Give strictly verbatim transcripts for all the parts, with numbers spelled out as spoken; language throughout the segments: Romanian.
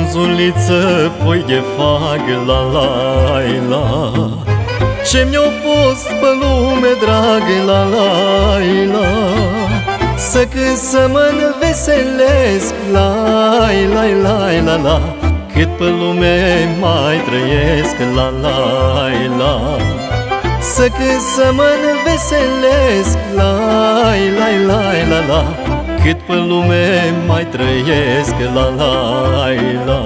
frunzuliță, foi de fag, la la la. Ce mi-a fost pe lume drag, la la la. Să cânt să mă înveselesc, la la la la la. Cât pe lume mai trăiesc, la la la. Să cânt să mă înveselesc, la la la la la. Cât pe lume mai trăiesc, la la la.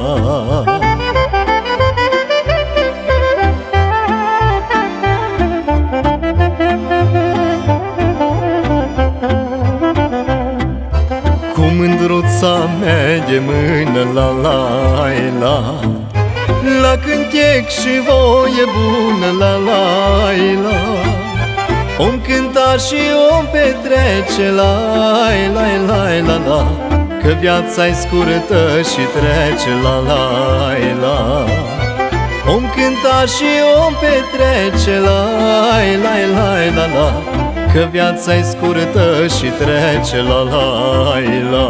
Cu mândruța mea de mână, la la la. La cântec și voie bună, la la la. Om cânta și om petrece, la la la la la. Că viața-i scurtă și trece, la la la. Om cânta și om petrece, la la la la la. Că viața-i scurtă și trece, la la la.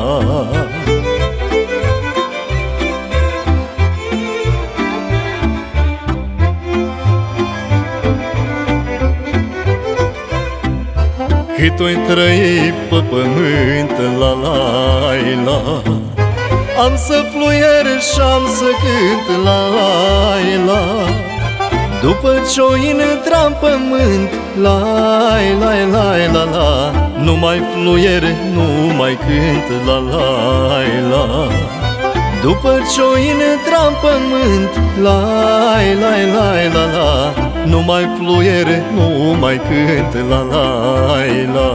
Cât o-i trăi pe pământ, la la la. Am să fluier și am să cânt, la la la. După ce-o intra în pământ, la la la la la. Nu mai fluier, nu mai cânt, la la la. După ce-o intra în pământ, la la la la la. Nu mai fluier, nu mai cânt, la la la.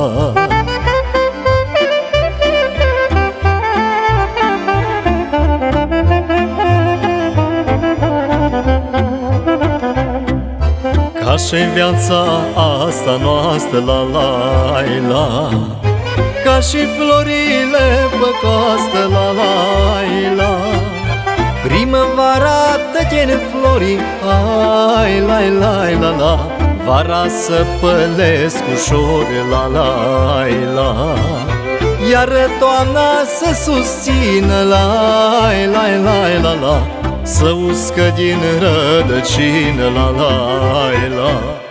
Ca și viața asta noastră, la la la. Ca și florile pe coastă, la la la. Primăvara tătiene florii, ai la la la la. Vara să pălesc ușor, la la la. Iar toamna să susțină, la la la la la. Să uscă din rădăcină, la la la.